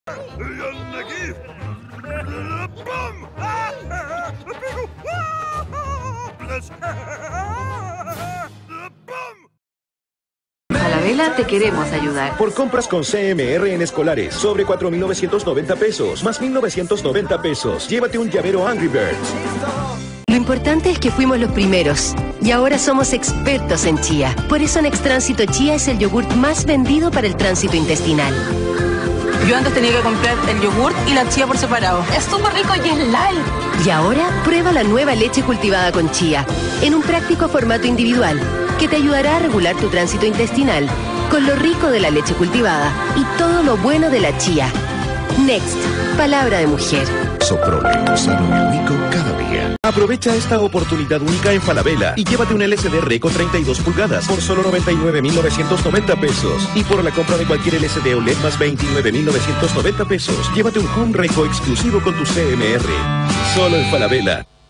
Falabella, te queremos ayudar. Por compras con CMR en escolares, sobre 4.990 pesos, más 1.990 pesos. Llévate un llavero Angry Birds. Lo importante es que fuimos los primeros y ahora somos expertos en chía. Por eso Nextránsito Chía es el yogurt más vendido para el tránsito intestinal. Yo antes tenía que comprar el yogurt y la chía por separado. Es súper rico y es light. Y ahora prueba la nueva leche cultivada con chía en un práctico formato individual que te ayudará a regular tu tránsito intestinal con lo rico de la leche cultivada y todo lo bueno de la chía. Next, palabra de mujer. Soprole, sano y rico cada día. Aprovecha esta oportunidad única en Falabella y llévate un LCD Reco 32 pulgadas por solo 99.990 pesos. Y por la compra de cualquier LCD OLED más 29.990 pesos, llévate un Home Reco exclusivo con tu CMR. Solo en Falabella.